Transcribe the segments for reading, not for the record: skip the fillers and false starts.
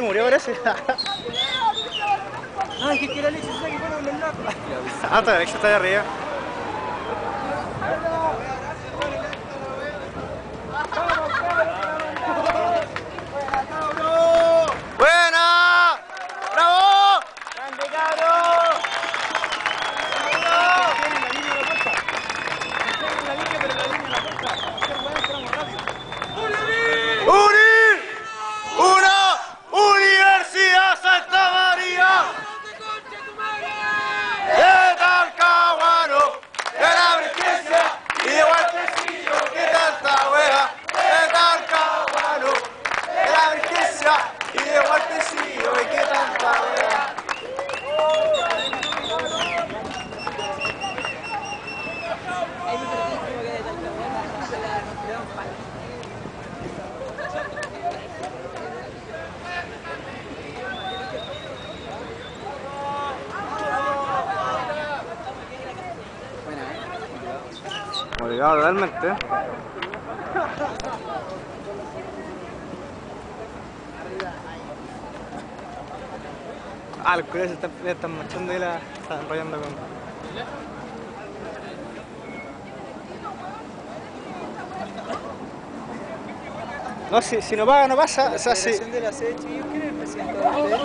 murió, parece. No, es que era Alexis que fueron los locos. Ah, está, Alexis está ahí arriba. ¡Buena! ¡Bravo! ¡Grande, cabrón! ¡Uni! ¡Una Universidad Santa María! ¡De Talcahuano! ¡De la Virgencia! ¡Y de Guantecillo! ¡Qué tanta wea! ¡De Talcahuano! ¡De la Virgencia! ¡Y de Guantecillo! ¡Y qué tanta wea! Obligado totalmente. Ah, los curiosos están marchando y la están enrollando con... No, si no paga, no pasa. O sea, sí. De la sede, chiquillos, ¿quién es el presidente de ustedes?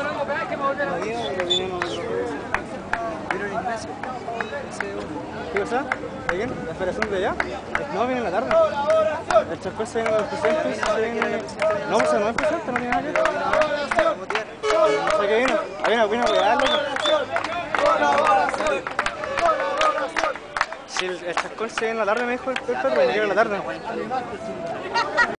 ¿Vieron Ignacio? ¿Qué cosa? ¿De quién? ¿La federación de allá? No, viene en la tarde. El Chascón se viene con los presidentes. No, pues no es presidente, no tiene nada que ver. No sé qué vino. Vino a cuidarlo. Si el Chascón se viene en la tarde, me dijo el Pedro, viene en la tarde.